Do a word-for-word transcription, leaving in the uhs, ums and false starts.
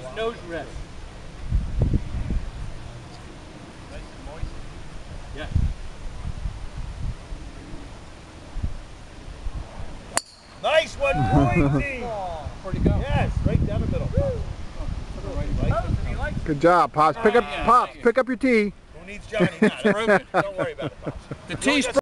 his nose rest. Nice and moist. Yes. Nice one, Boise! Where'd it go? Yes, right down the middle. Good job, Pops. Pick up, Oh, yeah, Pops. thank you. Pick up your tee. Who needs Johnny? Nah, don't worry about it, Pops. The tee's